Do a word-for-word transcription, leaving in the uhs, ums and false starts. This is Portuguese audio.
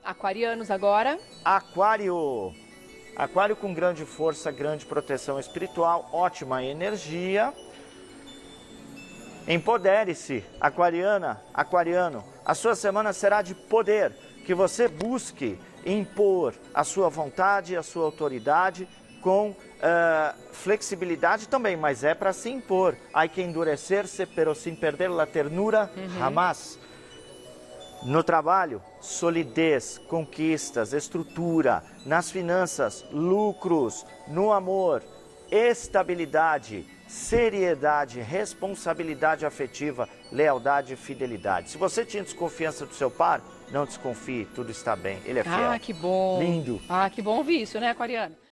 Aquarianos agora. Aquário. Aquário com grande força, grande proteção espiritual, ótima energia. Empodere-se, aquariana, aquariano. A sua semana será de poder, que você busque impor a sua vontade, a sua autoridade com uh, flexibilidade também, mas é para se impor. Hay que endurecer-se, pero sin perder la ternura, uhum. Jamás. No trabalho, solidez, conquistas, estrutura. Nas finanças, lucros. No amor, estabilidade, seriedade, responsabilidade afetiva, lealdade e fidelidade. Se você tinha desconfiança do seu par, não desconfie, tudo está bem. Ele é fiel. Ah, que bom. Lindo. Ah, que bom ouvir isso, né, aquariano?